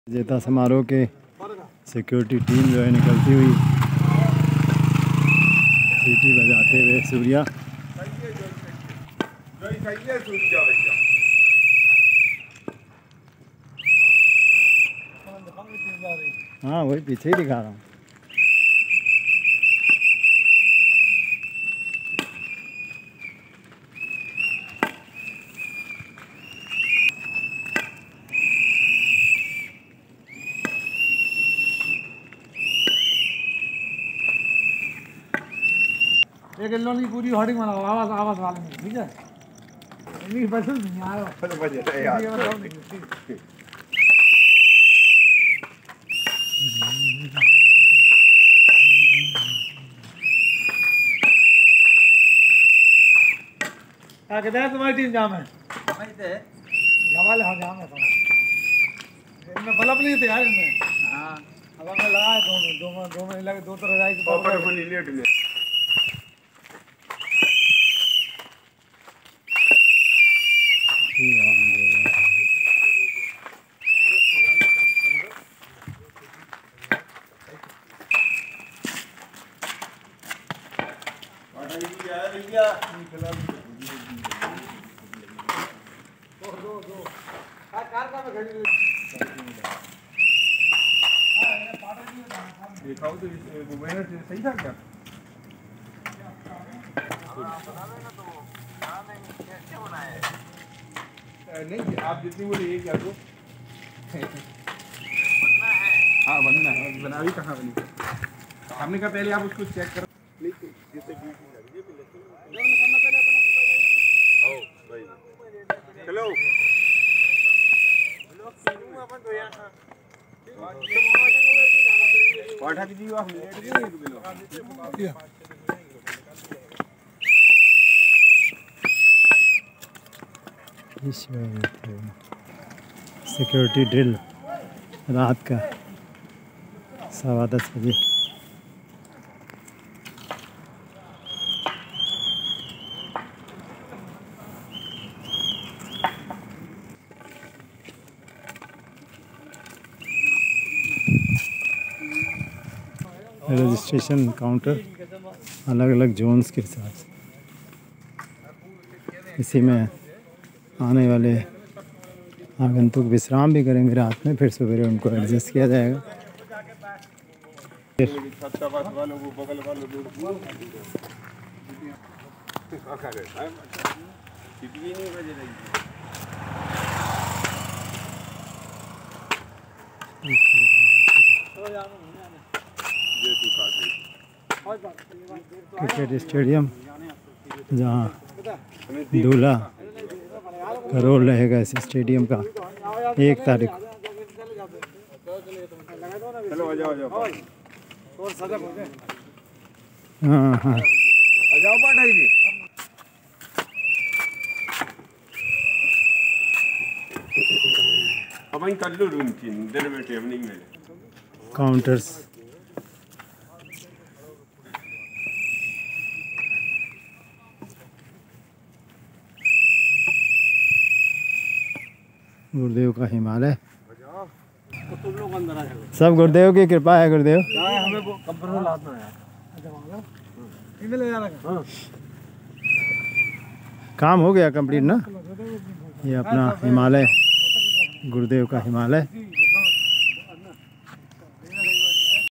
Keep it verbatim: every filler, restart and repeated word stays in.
विजेता समारोह के सिक्योरिटी टीम जो है निकलती हुई सीटी बजाते हुए सूर्या। हाँ वही पीछे ही दिखा रहा हूँ। एक इन लोगों की पूरी होर्डिंग बनाओ आवाज आवाज वाले में, ठीक है? इन्हीं बस नहीं आया चलो बजे यार क्या कहते हैं तुम्हारी टीम जाम है वहीं से जमाल हाँ जाम है इनमें बल्ब नहीं थे यार इनमें। हाँ अब हमें लगा है दो में दो में दो में लगे दो तरह जाएगी ऊपर को लेट ले दिखाओ तो मैंने सही था क्या? नहीं आप जितनी बोले ये क्या तो हाँ बनना है बना भी कहाँ बनी हमने कहा पहले आप उसको चेक करो चलो पाठा की जीवा हम लेट गए सिक्योरिटी ड्रिल रात का सवा दस बजे। रजिस्ट्रेशन काउंटर अलग अलग जोन्स के हिसाब से इसी में आने वाले आगंतुक विश्राम भी करेंगे रात में, फिर सवेरे उनको एडजस्ट किया जाएगा। क्रिकेट स्टेडियम जहाँ दूल्हा का रोल रहेगा इस स्टेडियम का एक तारीख। हाँ हाँ काउंटर्स गुरुदेव का हिमालय सब गुरुदेव की कृपा है। गुरुदेव काम हो गया कंप्लीट ना। ये अपना हिमालय गुरुदेव का हिमालय।